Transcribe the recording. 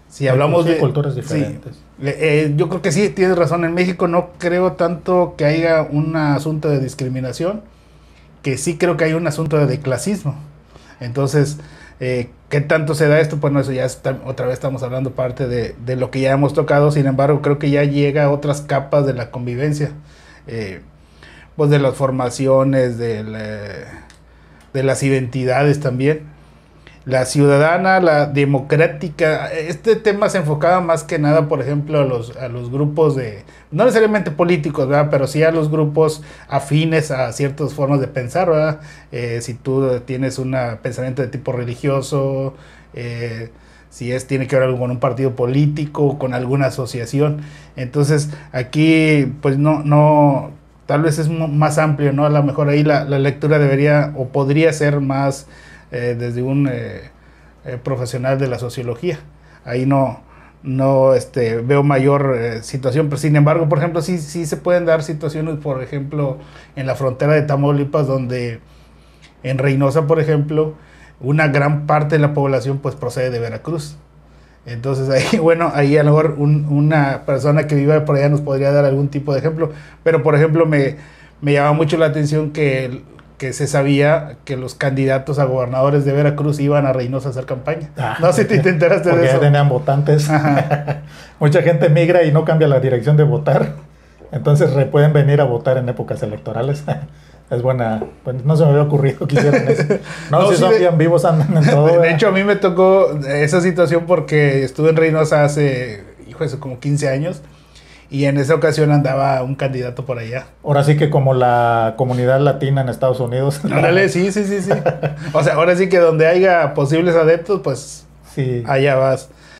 Si hablamos de culturas diferentes. Sí, yo creo que sí, tienes razón. En México no creo tanto que haya un asunto de discriminación, que sí creo que hay un asunto de clasismo. Entonces, ¿qué tanto se da esto? Bueno, eso ya está, otra vez estamos hablando parte de lo que ya hemos tocado. Sin embargo, creo que ya llega a otras capas de la convivencia. Pues de las formaciones, de las identidades también. La ciudadana, la democrática, este tema se enfocaba más que nada, por ejemplo, a los grupos no necesariamente políticos, ¿verdad? Pero sí a los grupos afines a ciertas formas de pensar, ¿verdad? Si tú tienes un pensamiento de tipo religioso, si tiene que ver algo con un partido político, con alguna asociación. Entonces, aquí, pues no, tal vez es más amplio, ¿no? A lo mejor ahí la lectura debería o podría ser más desde un profesional de la sociología. Ahí no veo mayor situación, pero sin embargo, por ejemplo, sí se pueden dar situaciones, por ejemplo, en la frontera de Tamaulipas, donde en Reynosa, por ejemplo, una gran parte de la población pues procede de Veracruz. Entonces ahí, bueno, ahí a lo mejor una persona que vive por allá nos podría dar algún tipo de ejemplo, pero por ejemplo me llama mucho la atención que se sabía que los candidatos a gobernadores de Veracruz iban a Reynosa a hacer campaña. No sé si te enteraste de porque eso. ya tenían votantes. Mucha gente migra y no cambia la dirección de votar. Entonces pueden venir a votar en épocas electorales. Es buena. Pues no se me había ocurrido que hicieran eso. No, si sí, son bien vivos, andan en todo. De hecho, a mí me tocó esa situación porque estuve en Reynosa hace, como 15 años. Y en esa ocasión andaba un candidato por allá. Ahora sí que como la comunidad latina en Estados Unidos. Órale, sí. O sea, ahora sí que donde haya posibles adeptos, pues sí, allá vas.